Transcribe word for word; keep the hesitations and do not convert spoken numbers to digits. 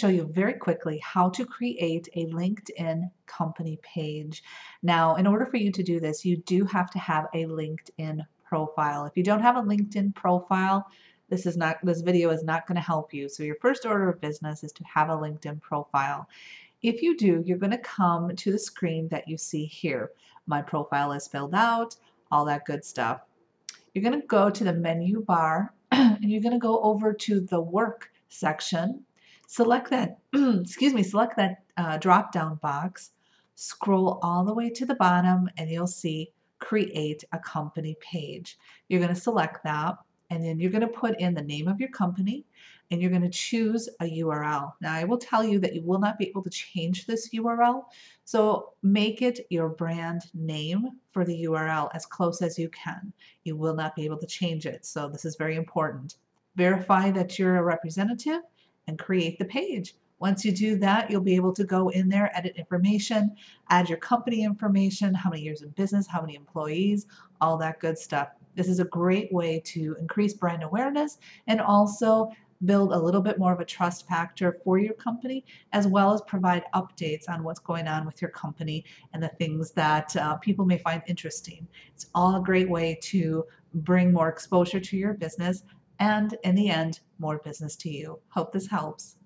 show you very quickly how to create a LinkedIn company page. Now, in order for you to do this, you do have to have a LinkedIn profile. If you don't have a LinkedIn profile, this is not this video is not going to help you. So your first order of business is to have a LinkedIn profile. If you do, you're going to come to the screen that you see here. My profile is filled out, all that good stuff. You're going to go to the menu bar and you're going to go over to the work section. Select that, excuse me, select that uh, drop down box, scroll all the way to the bottom, and you'll see create a company page. You're going to select that, and then you're going to put in the name of your company, and you're going to choose a U R L. Now, I will tell you that you will not be able to change this U R L, so make it your brand name for the U R L as close as you can. You will not be able to change it, so this is very important. Verify that you're a representative and create the page. Once you do that, you'll be able to go in there, edit information, add your company information, how many years in business, how many employees, all that good stuff. This is a great way to increase brand awareness and also build a little bit more of a trust factor for your company, as well as provide updates on what's going on with your company and the things that uh, people may find interesting. It's all a great way to bring more exposure to your business and, in the end, more business to you. Hope this helps.